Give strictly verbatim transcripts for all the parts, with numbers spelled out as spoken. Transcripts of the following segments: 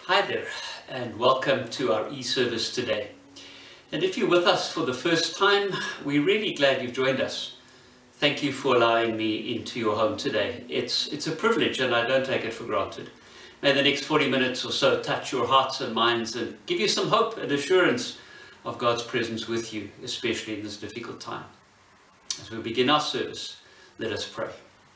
Hi there, and welcome to our e-service today. And if you're with us for the first time, we're really glad you've joined us. Thank you for allowing me into your home today. It's, it's a privilege and I don't take it for granted. May the next forty minutes or so touch your hearts and minds and give you some hope and assurance of God's presence with you, especially in this difficult time. As we begin our service, let us pray.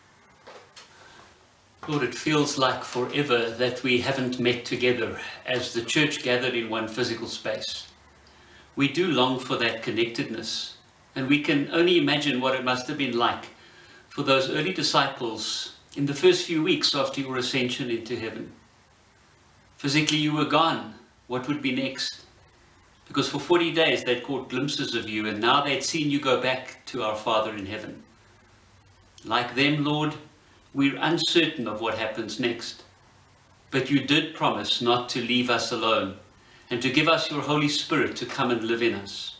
Lord, it feels like forever that we haven't met together as the church gathered in one physical space. We do long for that connectedness, and we can only imagine what it must have been like for those early disciples in the first few weeks after your ascension into heaven. Physically you were gone. What would be next? Because for forty days they'd caught glimpses of you, and now they'd seen you go back to our Father in heaven. Like them, Lord, we're uncertain of what happens next, but you did promise not to leave us alone and to give us your Holy Spirit to come and live in us.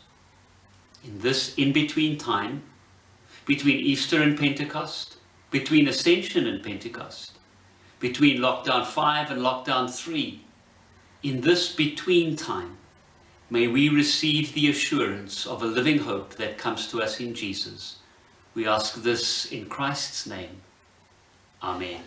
In this in-between time, between Easter and Pentecost, between Ascension and Pentecost, between lockdown five and lockdown three, in this between time, may we receive the assurance of a living hope that comes to us in Jesus. We ask this in Christ's name. Amen.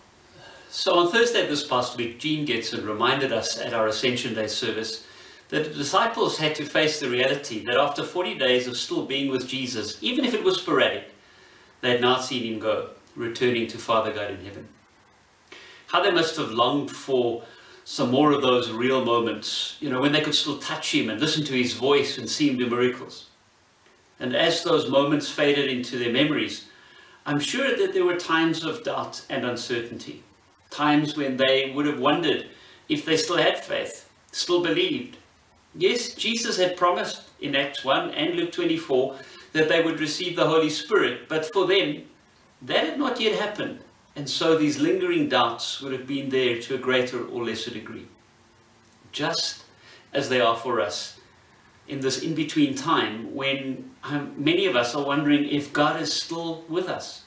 So on Thursday this past week, Jean Getson reminded us at our Ascension Day service that the disciples had to face the reality that after forty days of still being with Jesus, even if it was sporadic, they had now seen him go, returning to Father God in heaven. How they must have longed for some more of those real moments, you know, when they could still touch him and listen to his voice and see him do miracles. And as those moments faded into their memories, I'm sure that there were times of doubt and uncertainty, times when they would have wondered if they still had faith, still believed. Yes, Jesus had promised in Acts one and Luke twenty-four that they would receive the Holy Spirit, but for them, that had not yet happened, and so these lingering doubts would have been there to a greater or lesser degree, just as they are for us in this in-between time when um, many of us are wondering if God is still with us.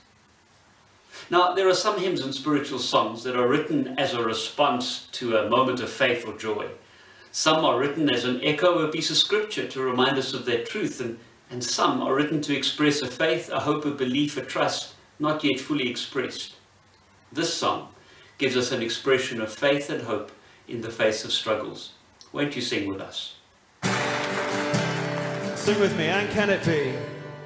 Now, there are some hymns and spiritual songs that are written as a response to a moment of faith or joy. Some are written as an echo of a piece of scripture to remind us of that truth, and, and some are written to express a faith, a hope, a belief, a trust not yet fully expressed. This song gives us an expression of faith and hope in the face of struggles. Won't you sing with us? Sing with me, and can it be?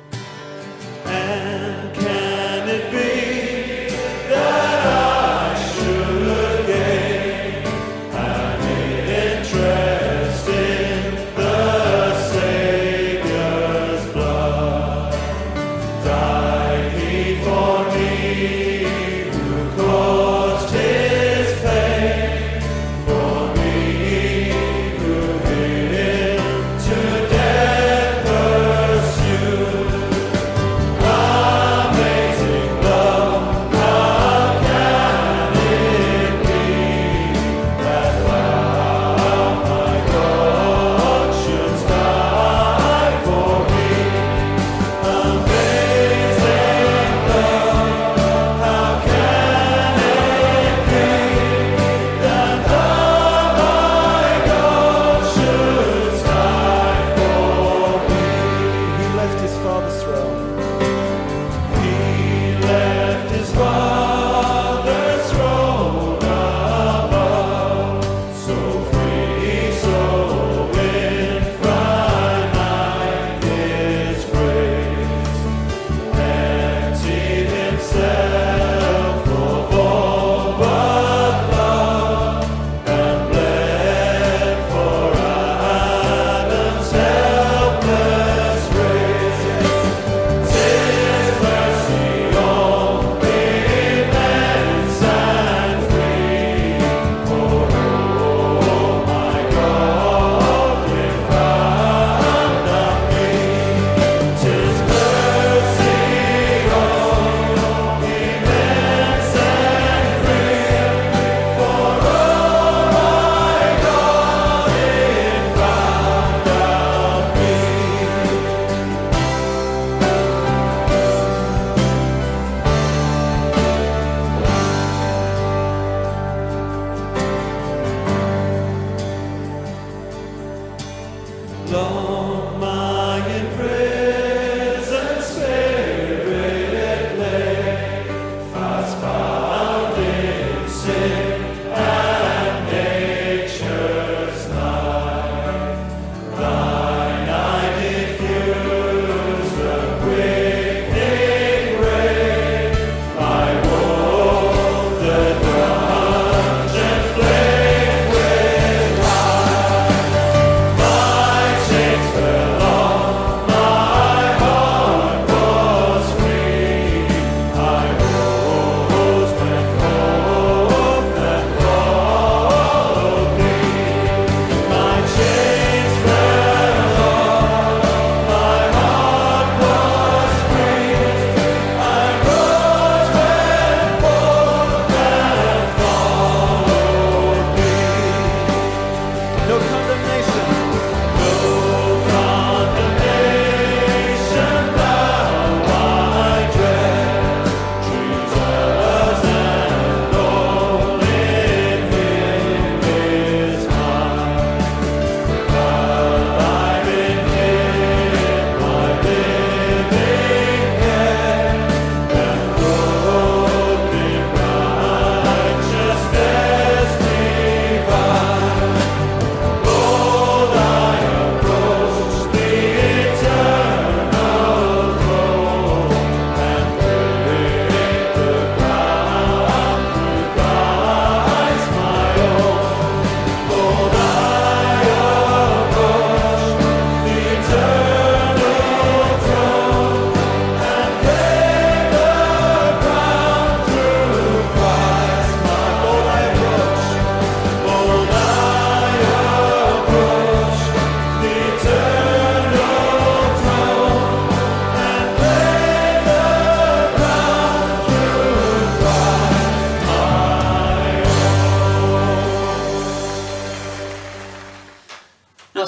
And can it be that I should gain an interest in the Savior's blood? Died he for me who caused his pain, for me who hid him to death. You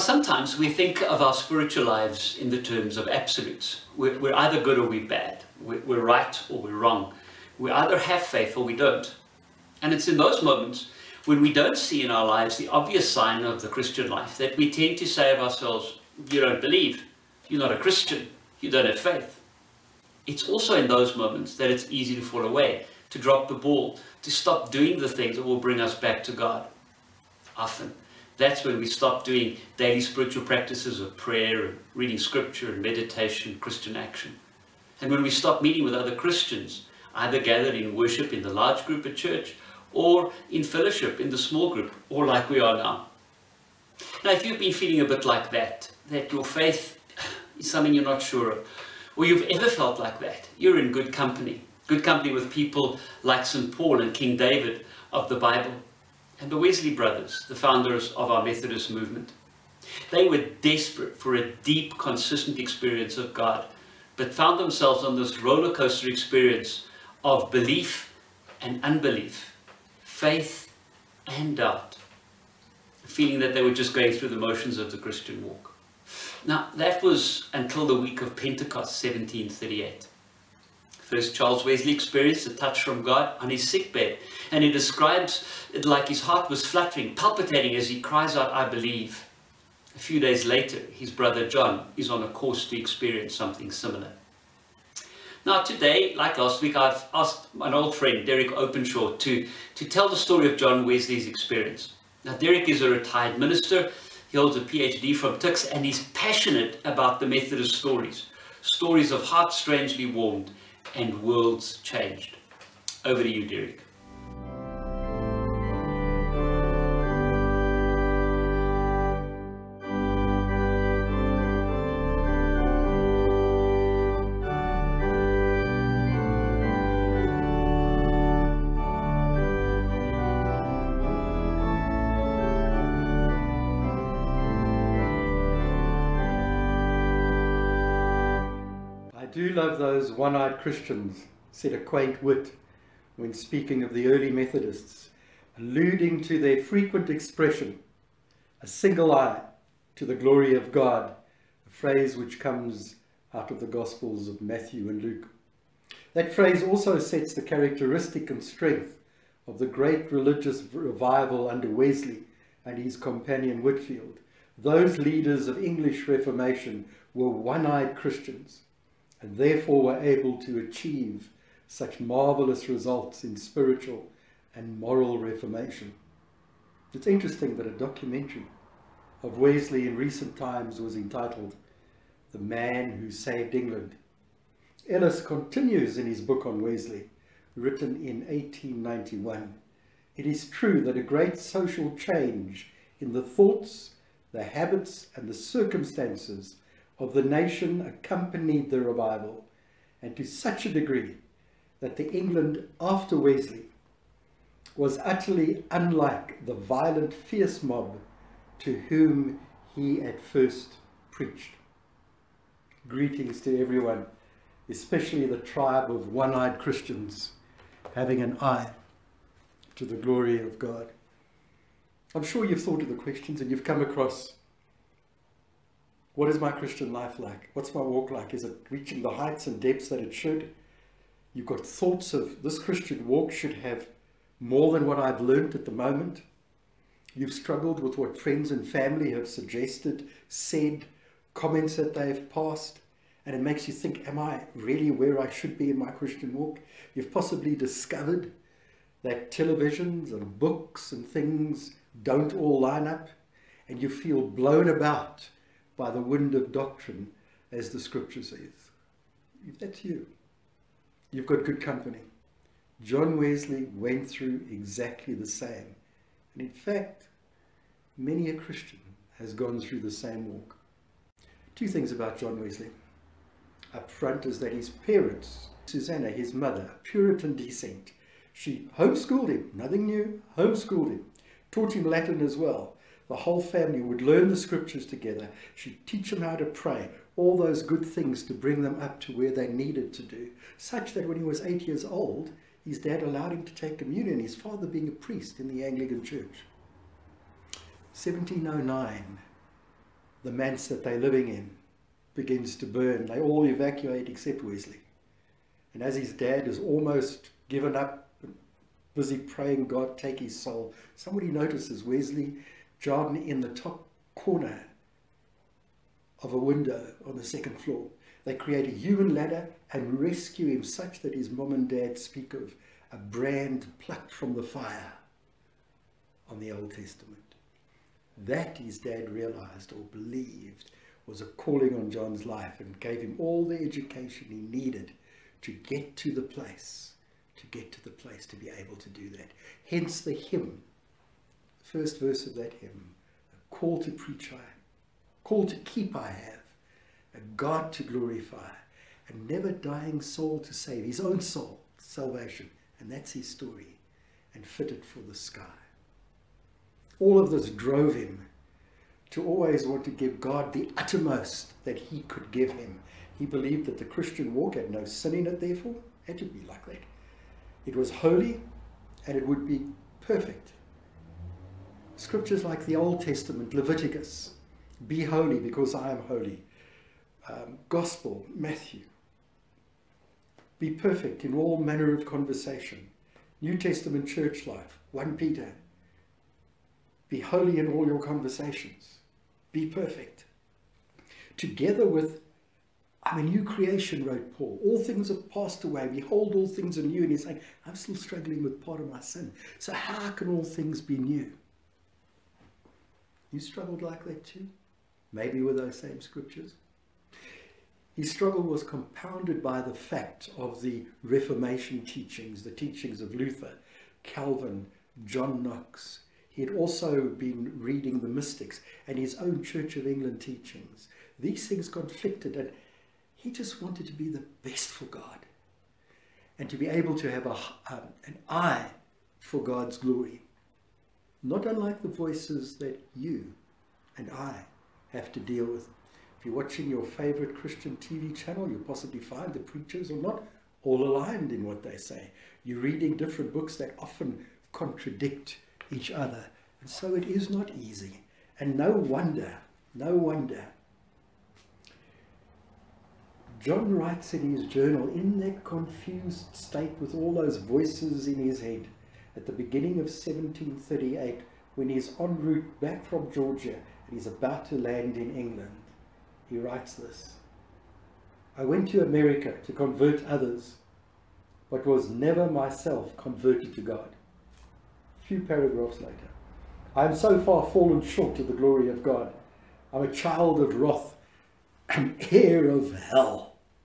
Now, sometimes we think of our spiritual lives in the terms of absolutes. We're, we're either good or we're bad. We're, we're right or we're wrong. We either have faith or we don't. And it's in those moments when we don't see in our lives the obvious sign of the Christian life that we tend to say of ourselves, you don't believe, you're not a Christian, you don't have faith. It's also in those moments that it's easy to fall away, to drop the ball, to stop doing the things that will bring us back to God. Often, that's when we stop doing daily spiritual practices of prayer, and reading scripture, and meditation, Christian action. And when we stop meeting with other Christians, either gathered in worship in the large group at church, or in fellowship in the small group, or like we are now. Now, if you've been feeling a bit like that, that your faith is something you're not sure of, or you've ever felt like that, you're in good company. Good company with people like Saint Paul and King David of the Bible, and the Wesley brothers, the founders of our Methodist movement. They were desperate for a deep, consistent experience of God, but found themselves on this roller coaster experience of belief and unbelief, faith and doubt, feeling that they were just going through the motions of the Christian walk. Now, that was until the week of Pentecost, seventeen thirty-eight. First, Charles Wesley experienced a touch from God on his sickbed, and he describes it like his heart was fluttering, palpitating as he cries out, "I believe." A few days later, his brother John is on a course to experience something similar. Now today, like last week, I've asked an old friend, Derek Openshaw, to, to tell the story of John Wesley's experience. Now, Derek is a retired minister. He holds a P H D from Tuks, and he's passionate about the Methodist stories. Stories of hearts strangely warmed and worlds changed. Over to you, Derek. I do love those one-eyed Christians, said a quaint wit when speaking of the early Methodists, alluding to their frequent expression, a single eye to the glory of God, a phrase which comes out of the Gospels of Matthew and Luke. That phrase also sets the characteristic and strength of the great religious revival under Wesley and his companion Whitefield. Those leaders of English Reformation were one-eyed Christians, and therefore were able to achieve such marvelous results in spiritual and moral reformation. It's interesting that a documentary of Wesley in recent times was entitled "The Man Who Saved England." Ellis continues in his book on Wesley, written in eighteen ninety-one. It is true that a great social change in the thoughts, the habits, and the circumstances of the nation accompanied the revival, and to such a degree that the England after Wesley was utterly unlike the violent, fierce mob to whom he at first preached. Greetings to everyone, especially the tribe of one-eyed Christians having an eye to the glory of God. I'm sure you've thought of the questions and you've come across, what is my Christian life like? What's my walk like? Is it reaching the heights and depths that it should? You've got thoughts of this Christian walk should have more than what I've learned at the moment. You've struggled with what friends and family have suggested, said, comments that they've passed, and it makes you think, am I really where I should be in my Christian walk? You've possibly discovered that televisions and books and things don't all line up, and you feel blown about by the wind of doctrine, as the scripture says. If that's you, you've got good company. John Wesley went through exactly the same. And in fact, many a Christian has gone through the same walk. Two things about John Wesley. Up front is that his parents, Susanna, his mother, Puritan descent, she homeschooled him, nothing new, homeschooled him, taught him Latin as well. The whole family would learn the scriptures together. She'd teach them how to pray, all those good things to bring them up to where they needed to do, such that when he was eight years old, his dad allowed him to take communion, his father being a priest in the Anglican Church. seventeen oh nine, the manse that they're living in begins to burn. They all evacuate except Wesley. And as his dad is almost given up, busy praying God take his soul, somebody notices Wesley John in the top corner of a window on the second floor. They create a human ladder and rescue him such that his mom and dad speak of a brand plucked from the fire on the Old Testament. That his dad realized or believed was a calling on John's life and gave him all the education he needed to get to the place, to get to the place to be able to do that. Hence the hymn, first verse of that hymn, a call to preach I, call to keep I have, a God to glorify, a never dying soul to save, his own soul, salvation, and that's his story, and fitted for the sky. All of this drove him to always want to give God the uttermost that he could give him. He believed that the Christian walk had no sin in it, therefore, it had to be like that. It was holy and it would be perfect. Scriptures like the Old Testament, Leviticus, be holy because I am holy. Um, Gospel, Matthew, be perfect in all manner of conversation. New Testament church life, First Peter, be holy in all your conversations. Be perfect. Together with, I'm a new creation, wrote Paul. All things have passed away. Behold, all things are new. And he's saying, I'm still struggling with part of my sin. So how can all things be new? You struggled like that too? Maybe with those same scriptures? His struggle was compounded by the fact of the Reformation teachings, the teachings of Luther, Calvin, John Knox. He had also been reading the mystics and his own Church of England teachings. These things conflicted, and he just wanted to be the best for God and to be able to have a, um, an eye for God's glory. Not unlike the voices that you and I have to deal with. If you're watching your favorite Christian T V channel, you'll possibly find the preachers are not all aligned in what they say. You're reading different books that often contradict each other. And so it is not easy. And no wonder, no wonder. John writes in his journal, in that confused state with all those voices in his head, at the beginning of seventeen thirty-eight, when he's en route back from Georgia and he's about to land in England, he writes this: I went to America to convert others, but was never myself converted to God. A few paragraphs later, I am so far fallen short of the glory of God. I'm a child of wrath, an heir of hell.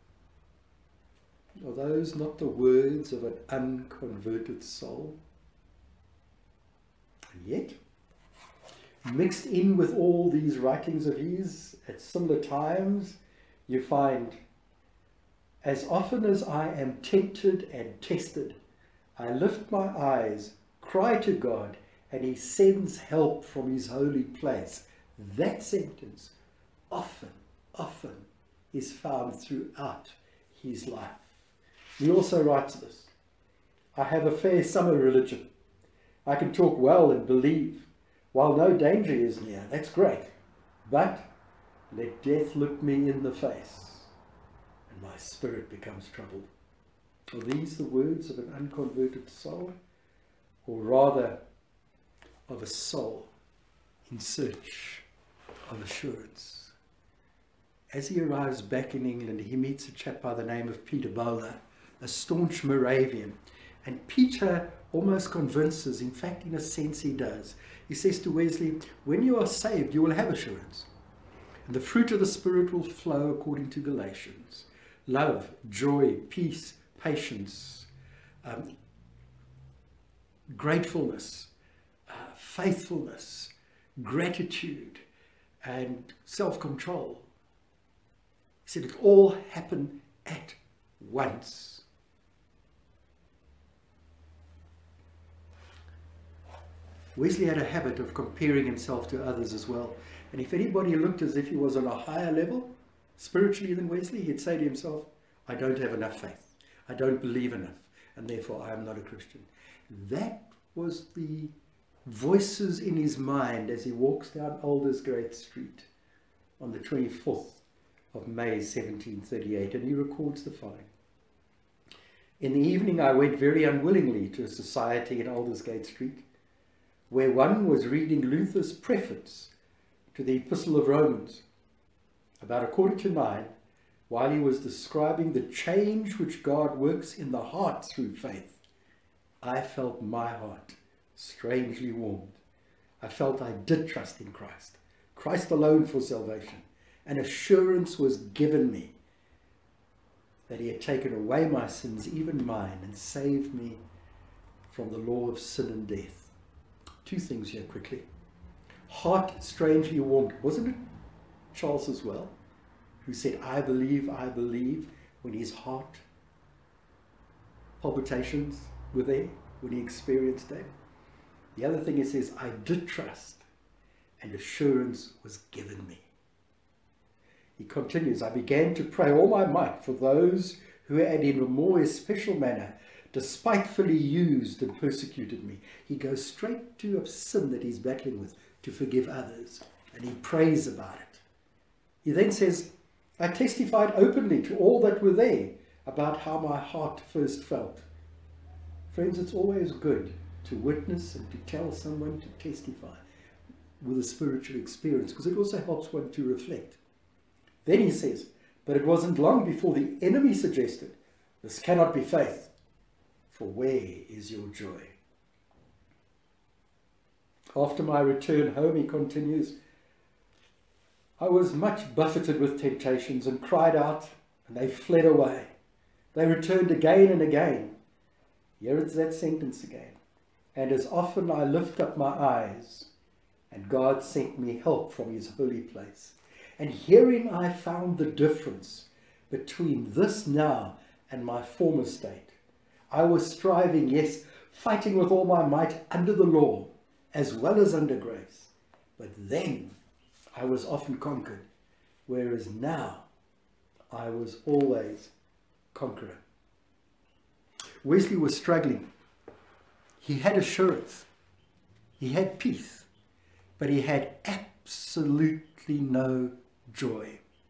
Are those not the words of an unconverted soul? And yet, mixed in with all these writings of his at similar times, you find, as often as I am tempted and tested, I lift my eyes, cry to God, and he sends help from his holy place. That sentence often, often is found throughout his life. He also writes this: I have a fair summer religion. I can talk well and believe, while no danger is near. That's great. But let death look me in the face, and my spirit becomes troubled. Are these the words of an unconverted soul? Or rather, of a soul in search of assurance? As he arrives back in England, he meets a chap by the name of Peter Bowler, a staunch Moravian. And Peter almost convinces, in fact, in a sense he does. He says to Wesley, when you are saved, you will have assurance. And the fruit of the Spirit will flow according to Galatians. Love, joy, peace, patience, um, gratefulness, uh, faithfulness, gratitude, and self-control. He said it all happened at once. Wesley had a habit of comparing himself to others as well. And if anybody looked as if he was on a higher level spiritually than Wesley, he'd say to himself, I don't have enough faith. I don't believe enough. And therefore I am not a Christian. That was the voices in his mind as he walks down Aldersgate Street on the twenty-fourth of May seventeen thirty-eight, and he records the following. In the evening I went very unwillingly to a society in Aldersgate Street, where one was reading Luther's preface to the Epistle of Romans. About a quarter to nine, while he was describing the change which God works in the heart through faith, I felt my heart strangely warmed. I felt I did trust in Christ, Christ alone for salvation. An assurance was given me that he had taken away my sins, even mine, and saved me from the law of sin and death. Two things here quickly. Heart strangely warmed. Wasn't it Charles as well, who said, I believe, I believe, when his heart palpitations were there, when he experienced that? The other thing it says, I did trust, and assurance was given me. He continues, I began to pray all my might for those who had in a more especial manner despitefully used and persecuted me. He goes straight to a sin that he's battling with to forgive others, and he prays about it. He then says, I testified openly to all that were there about how my heart first felt. Friends, it's always good to witness and to tell someone, to testify with a spiritual experience, because it also helps one to reflect. Then he says, but it wasn't long before the enemy suggested, this cannot be faith, for where is your joy? After my return home, he continues, I was much buffeted with temptations and cried out, and they fled away. They returned again and again. Here it's that sentence again. And as often I lift up my eyes, and God sent me help from his holy place. And herein I found the difference between this now and my former state. I was striving, yes, fighting with all my might under the law, as well as under grace. But then I was often conquered, whereas now I was always conqueror. Wesley was struggling. He had assurance. He had peace. But he had absolutely no joy.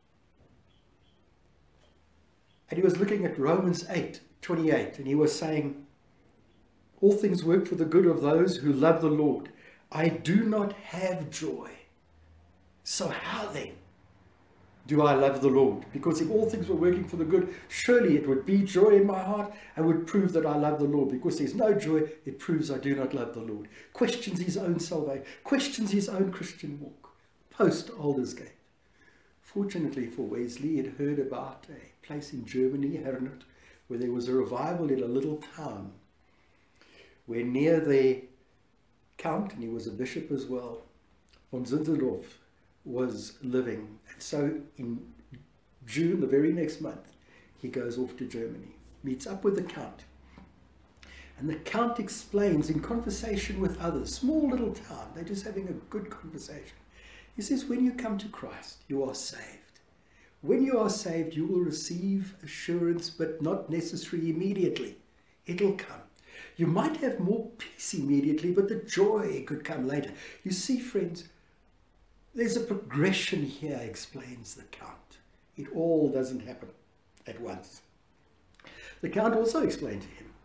And he was looking at Romans eight twenty-eight, and he was saying, all things work for the good of those who love the Lord. I do not have joy. So how then do I love the Lord? Because if all things were working for the good, surely it would be joy in my heart and would prove that I love the Lord. Because there's no joy, it proves I do not love the Lord. Questions his own salvation, questions his own Christian walk, post Aldersgate. Fortunately for Wesley, he had heard about a place in Germany, Herrnhut, where there was a revival in a little town, where near the count, and he was a bishop as well, von Zinzendorf, was living. And so in June, the very next month, he goes off to Germany, meets up with the count. And the count explains in conversation with others, small little town, they're just having a good conversation. He says, when you come to Christ, you are saved. When you are saved, you will receive assurance, but not necessarily immediately. It'll come. You might have more peace immediately, but the joy could come later. You see, friends, there's a progression here, explains the count. It all doesn't happen at once. The count also explained to him,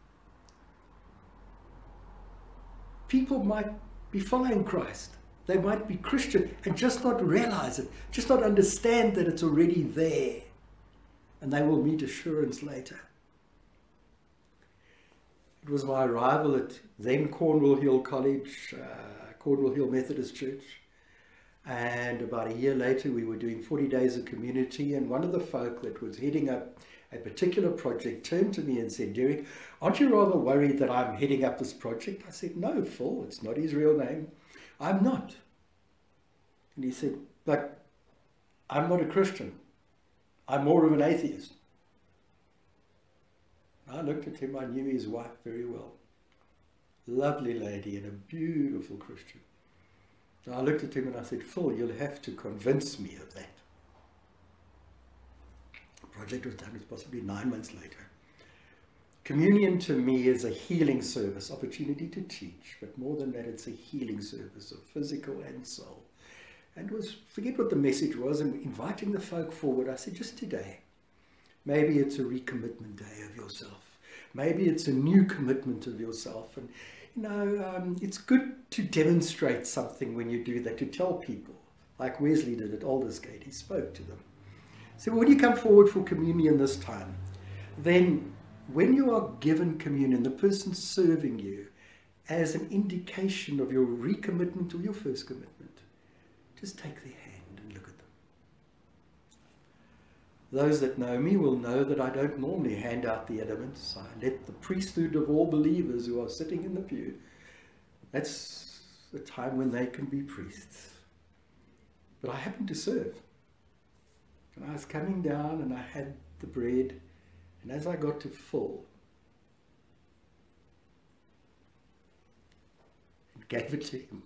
people might be following Christ. They might be Christian and just not realize it, just not understand that it's already there. And they will meet assurance later. It was my arrival at then Cornwall Hill College, uh, Cornwall Hill Methodist Church. And about a year later, we were doing forty days of community. And one of the folk that was heading up a particular project turned to me and said, Derek, aren't you rather worried that I'm heading up this project? I said, no, Phil, it's not his real name. I'm not. And he said, but I'm not a Christian. I'm more of an atheist. I looked at him, I knew his wife very well. Lovely lady and a beautiful Christian. So I looked at him and I said, Phil, you'll have to convince me of that. The project was done, it was possibly nine months later. Communion to me is a healing service, opportunity to teach, but more than that, it's a healing service of physical and soul. and was, forget what the message was, and inviting the folk forward. I said, just today, maybe it's a recommitment day of yourself. Maybe it's a new commitment of yourself. And, you know, um, it's good to demonstrate something when you do that, to tell people, like Wesley did at Aldersgate. He spoke to them. So when you come forward for communion this time, then when you are given communion, the person serving you as an indication of your recommitment or your first commitment, just take their hand and look at them. Those that know me will know that I don't normally hand out the elements. I let the priesthood of all believers who are sitting in the pew, that's the time when they can be priests. But I happen to serve. And I was coming down and I had the bread, and as I got to full, and gave it to him,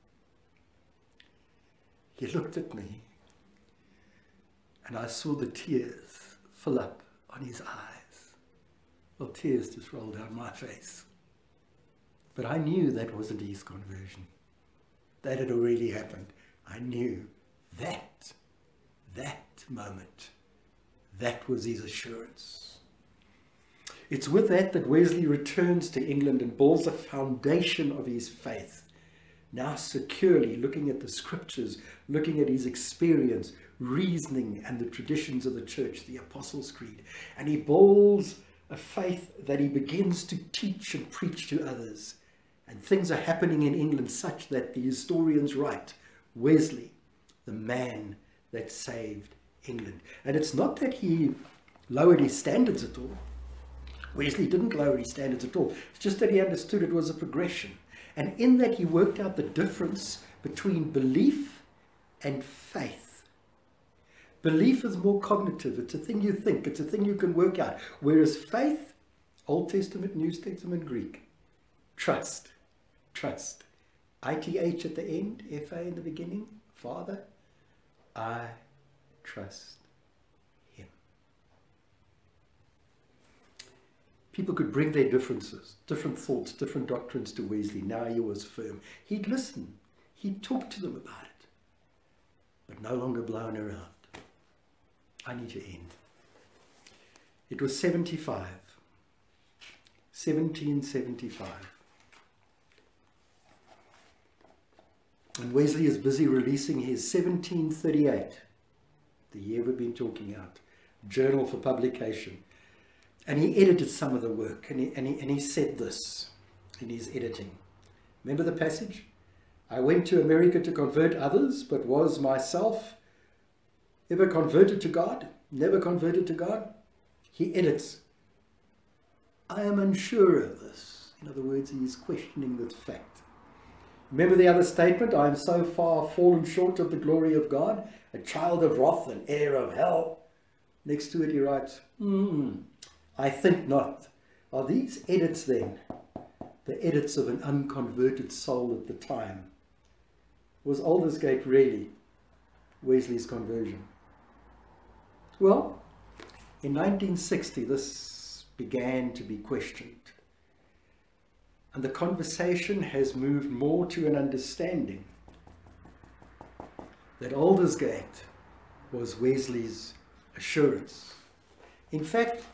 he looked at me, and I saw the tears fill up on his eyes. Well, tears just rolled down my face. But I knew that wasn't his conversion. That had already happened. I knew that, that moment, that was his assurance. It's with that that Wesley returns to England and builds a foundation of his faith. Now securely looking at the scriptures, looking at his experience, reasoning and the traditions of the church, the Apostles' Creed. And he builds a faith that he begins to teach and preach to others. And things are happening in England such that the historians write, Wesley, the man that saved England. And it's not that he lowered his standards at all. Wesley didn't lower his standards at all. It's just that he understood it was a progression. And in that he worked out the difference between belief and faith. Belief is more cognitive. It's a thing you think. It's a thing you can work out. Whereas faith, Old Testament, New Testament, Greek, trust, trust. I T H at the end, F A in the beginning, Father, I trust him. People could bring their differences, different thoughts, different doctrines to Wesley. Now he was firm. He'd listen. He'd talk to them about it. But no longer blown around. I need to end. It was seventy-five. seventeen seventy-five. And Wesley is busy releasing his seventeen thirty-eight, the year we've been talking out, journal for publication. And he edited some of the work, and he, and he, and he said this in his editing. Remember the passage? I went to America to convert others, but was myself ever converted to God? Never converted to God? He edits. I am unsure of this. In other words, he is questioning this fact. Remember the other statement, I am so far fallen short of the glory of God, a child of wrath and heir of hell. Next to it he writes, hmm, I think not. Are these edits then the edits of an unconverted soul at the time? Was Aldersgate really Wesley's conversion? Well, in nineteen sixty this began to be questioned. And the conversation has moved more to an understanding that Aldersgate was Wesley's assurance. In fact,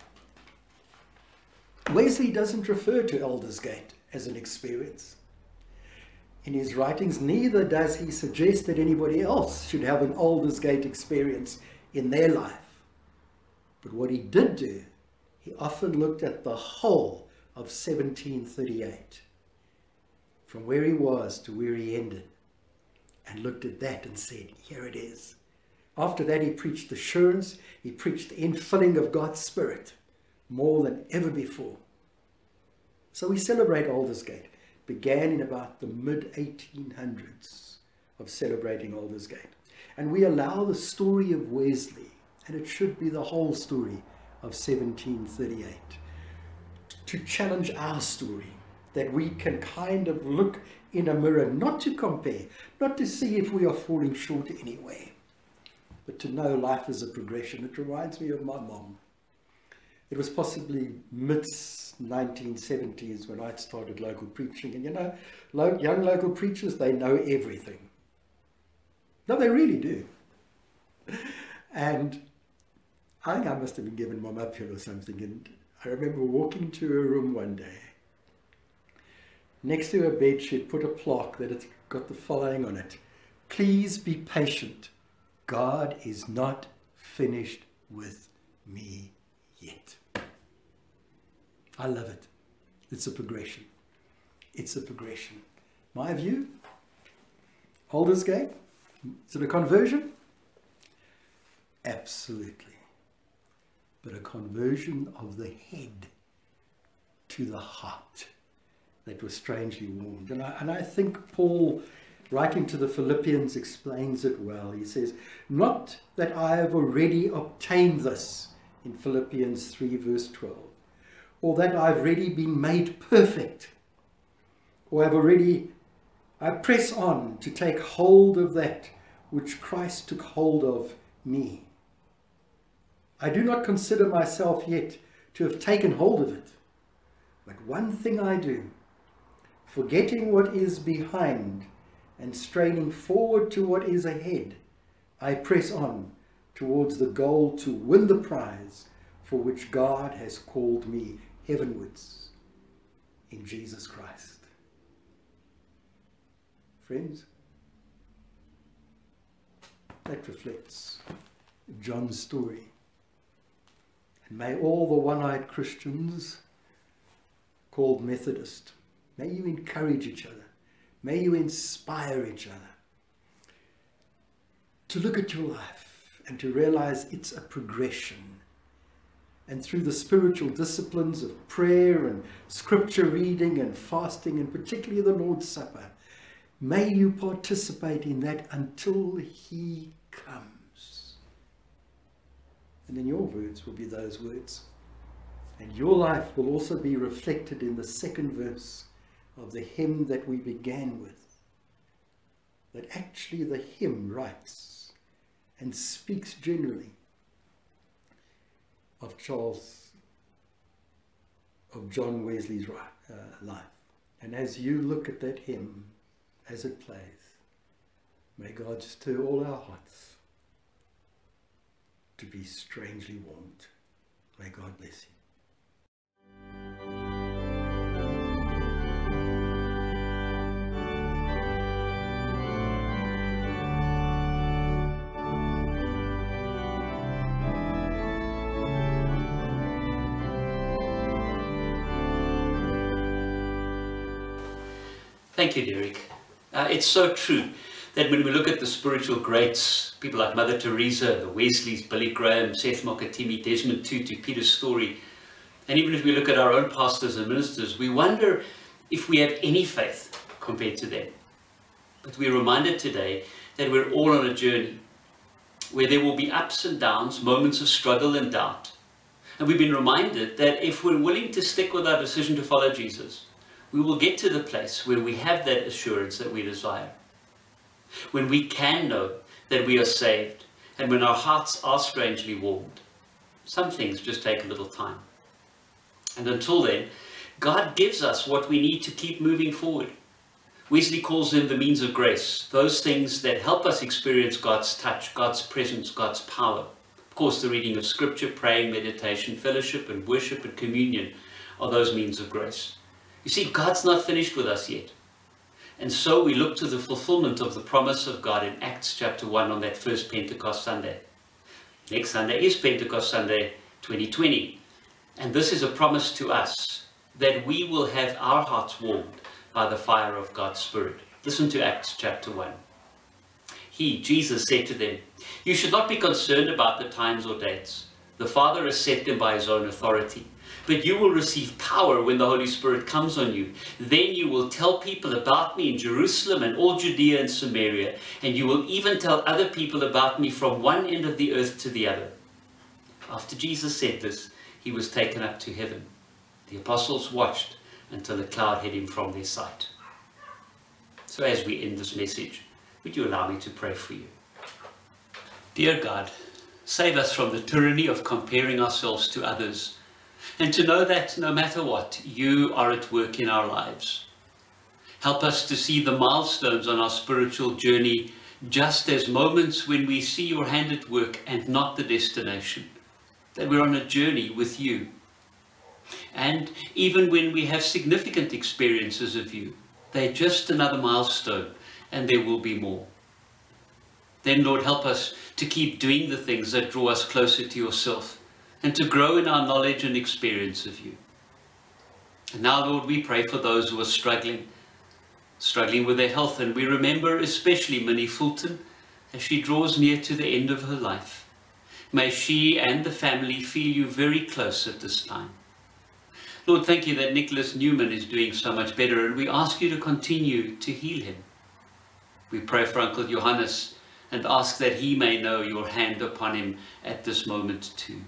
Wesley doesn't refer to Aldersgate as an experience. In his writings, neither does he suggest that anybody else should have an Aldersgate experience in their life. But what he did do, he often looked at the whole of seventeen thirty-eight, from where he was to where he ended, and looked at that and said, here it is. After that he preached assurance, he preached the infilling of God's Spirit more than ever before. So we celebrate Aldersgate. Began in about the mid eighteen hundreds of celebrating Aldersgate. And we allow the story of Wesley, and it should be the whole story of seventeen thirty-eight, to challenge our story, that we can kind of look in a mirror, not to compare, not to see if we are falling short anyway, but to know life is a progression. It reminds me of my mom. It was possibly mid nineteen seventies when I started local preaching. And you know, lo young local preachers, they know everything. No, they really do. And I think I must have been given Mom up here or something. And I remember walking to her room one day. Next to her bed, she'd put a plaque that had got the following on it. Please be patient. God is not finished with me yet. I love it. It's a progression. It's a progression. My view, Aldersgate, is it a conversion? Absolutely. But a conversion of the head to the heart that was strangely warmed. And I, and I think Paul, writing to the Philippians, explains it well. He says, not that I have already obtained this, in Philippians three verse twelve, or that I've already been made perfect, or have already, I press on to take hold of that which Christ took hold of me. I do not consider myself yet to have taken hold of it, but one thing I do, forgetting what is behind and straining forward to what is ahead, I press on towards the goal to win the prize for which God has called me heavenwards in Jesus Christ. Friends, that reflects John's story. And may all the one-eyed Christians called Methodist, may you encourage each other. May you inspire each other to look at your life and to realize it's a progression. And through the spiritual disciplines of prayer and scripture reading and fasting, and particularly the Lord's Supper, may you participate in that until he comes. And then your words will be those words. And your life will also be reflected in the second verse of the hymn that we began with. That actually the hymn writes and speaks generally of Charles, of John Wesley's uh, life. And as you look at that hymn, as it plays, may God stir all our hearts to be strangely warmed. May God bless you. Thank you, Derek. Uh, it's so true that when we look at the spiritual greats, people like Mother Teresa, the Wesleys, Billy Graham, Seth Mokatimi, Desmond Tutu, Peter Story, and even if we look at our own pastors and ministers, we wonder if we have any faith compared to them. But we're reminded today that we're all on a journey where there will be ups and downs, moments of struggle and doubt. And we've been reminded that if we're willing to stick with our decision to follow Jesus, we will get to the place where we have that assurance that we desire. When we can know that we are saved, and when our hearts are strangely warmed. Some things just take a little time. And until then, God gives us what we need to keep moving forward. Wesley calls them the means of grace, those things that help us experience God's touch, God's presence, God's power. Of course, the reading of scripture, praying, meditation, fellowship, and worship and communion are those means of grace. You see, God's not finished with us yet. And so we look to the fulfillment of the promise of God in Acts chapter one on that first Pentecost Sunday. Next Sunday is Pentecost Sunday twenty twenty. And this is a promise to us that we will have our hearts warmed by the fire of God's Spirit. Listen to Acts chapter one. He, Jesus, said to them, "You should not be concerned about the times or dates. The Father has set them by his own authority. But you will receive power when the Holy Spirit comes on you. Then you will tell people about me in Jerusalem and all Judea and Samaria, and you will even tell other people about me from one end of the earth to the other." After Jesus said this, he was taken up to heaven. The apostles watched until a cloud hid him from their sight. So as we end this message, would you allow me to pray for you? Dear God, save us from the tyranny of comparing ourselves to others, and to know that no matter what, you are at work in our lives. Help us to see the milestones on our spiritual journey just as moments when we see your hand at work and not the destination, that we're on a journey with you. And even when we have significant experiences of you, they're just another milestone, and there will be more. Then, Lord, help us to keep doing the things that draw us closer to yourself and to grow in our knowledge and experience of you. And now, Lord, we pray for those who are struggling, struggling with their health, and we remember especially Minnie Fulton as she draws near to the end of her life. May she and the family feel you very close at this time. Lord, thank you that Nicholas Newman is doing so much better, and we ask you to continue to heal him. We pray for Uncle Johannes and ask that he may know your hand upon him at this moment too.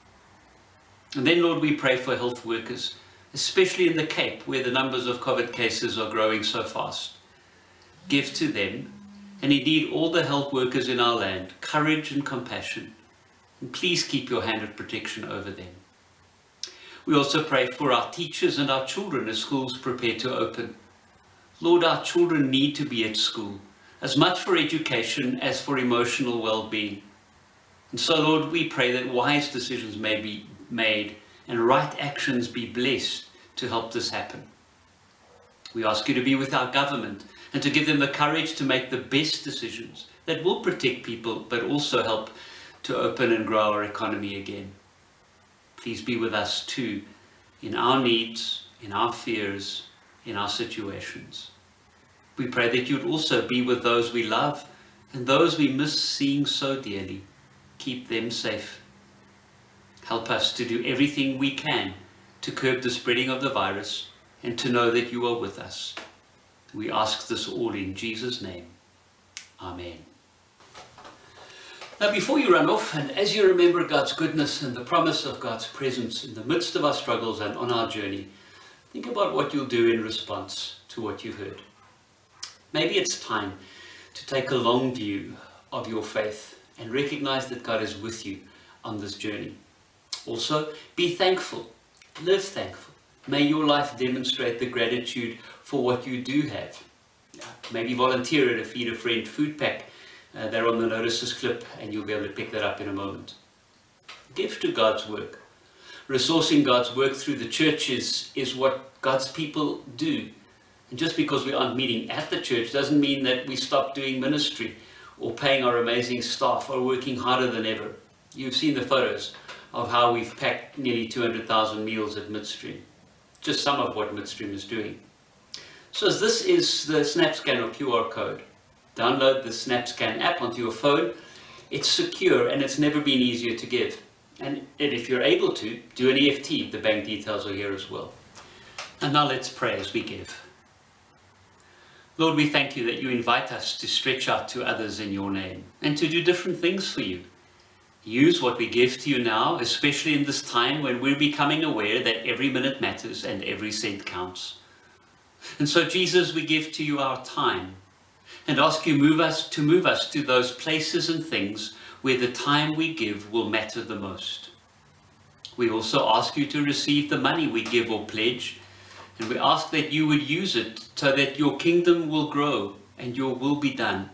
And then, Lord, we pray for health workers, especially in the Cape, where the numbers of COVID cases are growing so fast. Give to them, and indeed all the health workers in our land, courage and compassion, and please keep your hand of protection over them. We also pray for our teachers and our children as schools prepare to open. Lord, our children need to be at school, as much for education as for emotional well-being. And so, Lord, we pray that wise decisions may be made and right actions be blessed to help this happen. We ask you to be with our government and to give them the courage to make the best decisions that will protect people, but also help to open and grow our economy again. Please be with us too, in our needs, in our fears, in our situations. We pray that you'd also be with those we love and those we miss seeing so dearly. Keep them safe. Help us to do everything we can to curb the spreading of the virus and to know that you are with us. We ask this all in Jesus' name. Amen. Now, before you run off, and as you remember God's goodness and the promise of God's presence in the midst of our struggles and on our journey, think about what you'll do in response to what you've heard. Maybe it's time to take a long view of your faith and recognize that God is with you on this journey. Also, be thankful. Live thankful. May your life demonstrate the gratitude for what you do have. Maybe volunteer at a Feed a Friend food pack. Uh, they're on the notices clip, and you'll be able to pick that up in a moment. Give to God's work. Resourcing God's work through the church is, is what God's people do. And just because we aren't meeting at the church doesn't mean that we stop doing ministry or paying our amazing staff or working harder than ever. You've seen the photos of how we've packed nearly two hundred thousand meals at Midstream. Just some of what Midstream is doing. So this is the SnapScan or Q R code. Download the SnapScan app onto your phone. It's secure and it's never been easier to give. And if you're able to, do an E F T. The bank details are here as well. And now let's pray as we give. Lord, we thank you that you invite us to stretch out to others in your name and to do different things for you. Use what we give to you now, especially in this time when we're becoming aware that every minute matters and every cent counts. And so, Jesus, we give to you our time and ask you move us to move us to those places and things where the time we give will matter the most. We also ask you to receive the money we give or pledge, and we ask that you would use it so that your kingdom will grow and your will be done.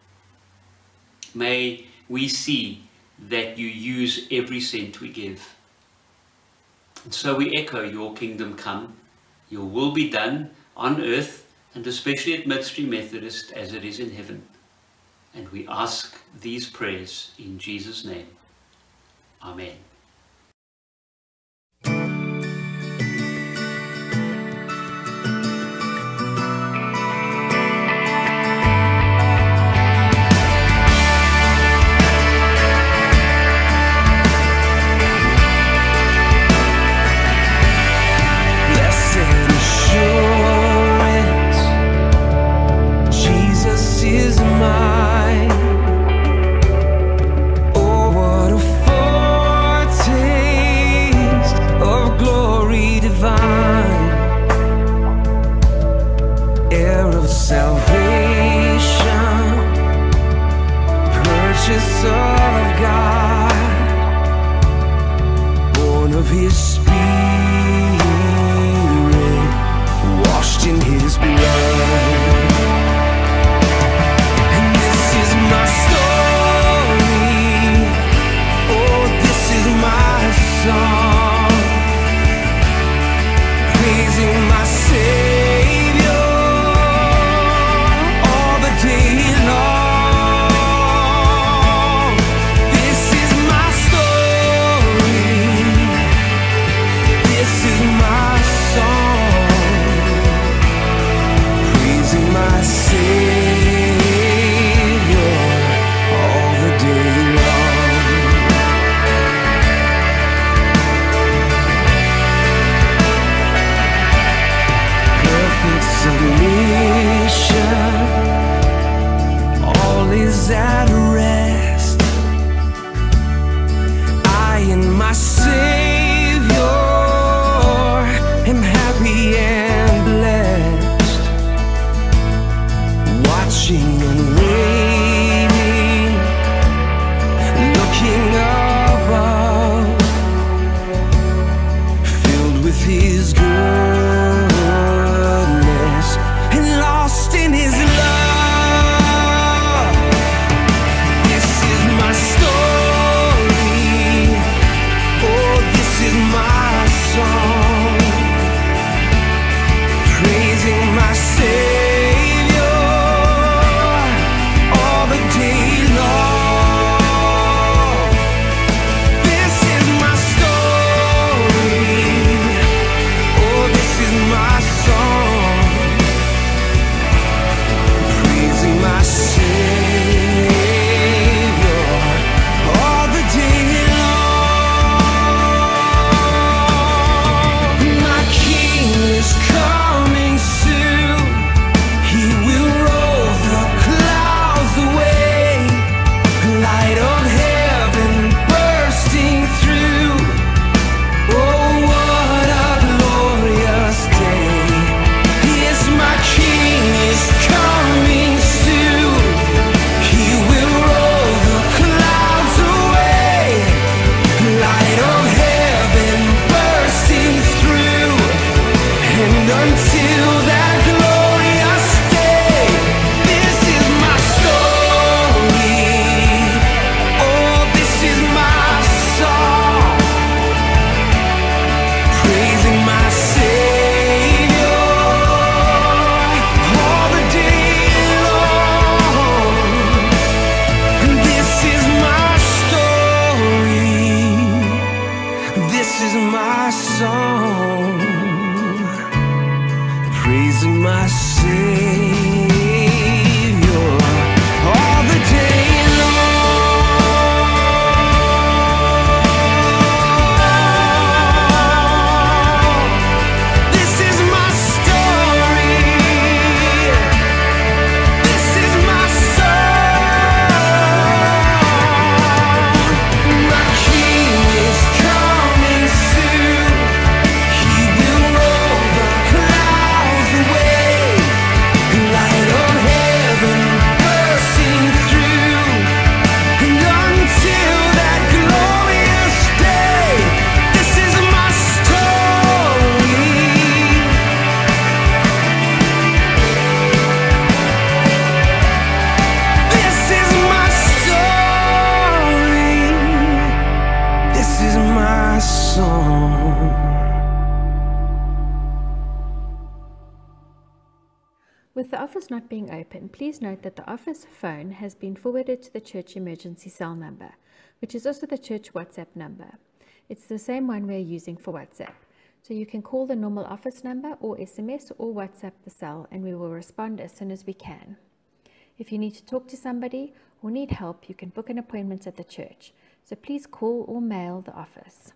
May we see that you use every cent we give. And so we echo your kingdom come, your will be done on earth, and especially at Midstream Methodist as it is in heaven. And we ask these prayers in Jesus' name. Amen. Is mine. Oh, what a foretaste watching and waiting, looking above, filled with His goodness and lost in His love. This is my story. Oh, this is my song, praising my Savior all the day long. This is my story. Oh, this is my song, praising my Savior all the day long. My King is coming soon. He will roll the clouds away. Light of heaven bursting through. Oh, what a glorious day. Yes, my King is coming soon. He will roll the clouds away. Light of heaven bursting through. And until that glorious day, this is my story. Oh, this is my song, praising my Savior all the day long. This is my story. This is my song, praising my Savior all the day long. This is my story. This is my song. My King is coming soon. He will roll the clouds away. Light of heaven bursting through. And until that glorious day, this is my story. This is my story. This is my song. With the office not being open, please note that the office phone has been forwarded to the church emergency cell number, which is also the church WhatsApp number. It's the same one we're using for WhatsApp. So you can call the normal office number or S M S or WhatsApp the cell and we will respond as soon as we can. If you need to talk to somebody or need help, you can book an appointment at the church. So please call or mail the office.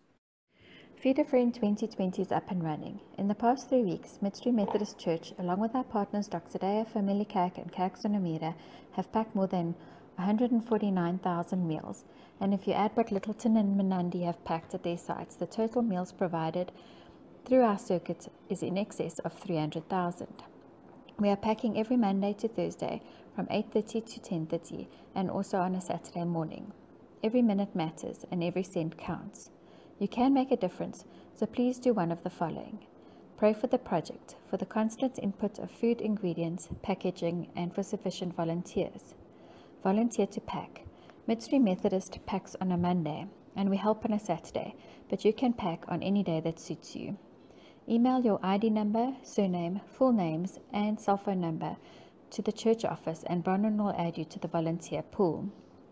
Feed a Friend twenty twenty is up and running. In the past three weeks, Midstream Methodist Church, along with our partners Doctor Daya Family Kerk and Kerk Zonomira, have packed more than one hundred forty-nine thousand meals. And if you add what Littleton and Menandi have packed at their sites, the total meals provided through our circuit is in excess of three hundred thousand. We are packing every Monday to Thursday from eight thirty to ten thirty and also on a Saturday morning. Every minute matters and every cent counts. You can make a difference, so please do one of the following. Pray for the project, for the constant input of food ingredients, packaging, and for sufficient volunteers. Volunteer to pack. Midstream Methodist packs on a Monday, and we help on a Saturday, but you can pack on any day that suits you. Email your I D number, surname, full names, and cell phone number to the church office, and Bronwyn will add you to the volunteer pool.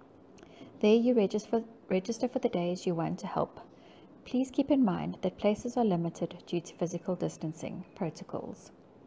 There you register for, register for the days you want to help. Please keep in mind that places are limited due to physical distancing protocols.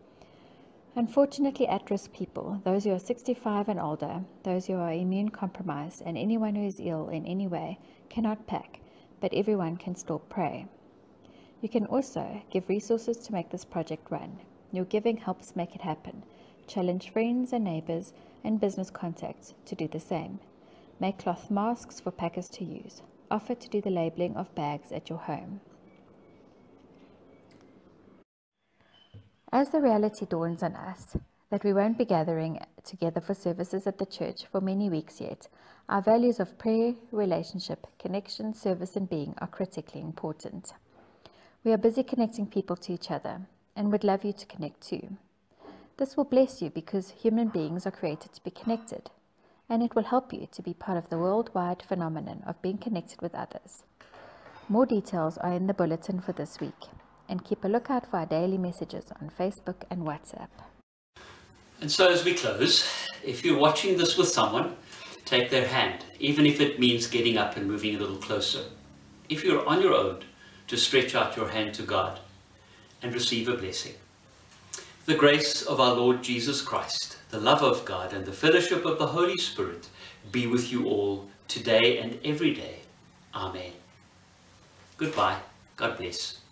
Unfortunately, at-risk people, those who are sixty-five and older, those who are immune compromised, and anyone who is ill in any way cannot pack, but everyone can still pray. You can also give resources to make this project run. Your giving helps make it happen. Challenge friends and neighbors and business contacts to do the same. Make cloth masks for packers to use. Offer to do the labeling of bags at your home. As the reality dawns on us that we won't be gathering together for services at the church for many weeks yet, our values of prayer, relationship, connection, service and being are critically important. We are busy connecting people to each other and would love you to connect too. This will bless you because human beings are created to be connected, and it will help you to be part of the worldwide phenomenon of being connected with others. More details are in the bulletin for this week, and keep a lookout for our daily messages on Facebook and WhatsApp. And so as we close, if you're watching this with someone, take their hand, even if it means getting up and moving a little closer. If you're on your own, to stretch out your hand to God and receive a blessing. The grace of our Lord Jesus Christ, the love of God, and the fellowship of the Holy Spirit be with you all today and every day. Amen. Goodbye. God bless.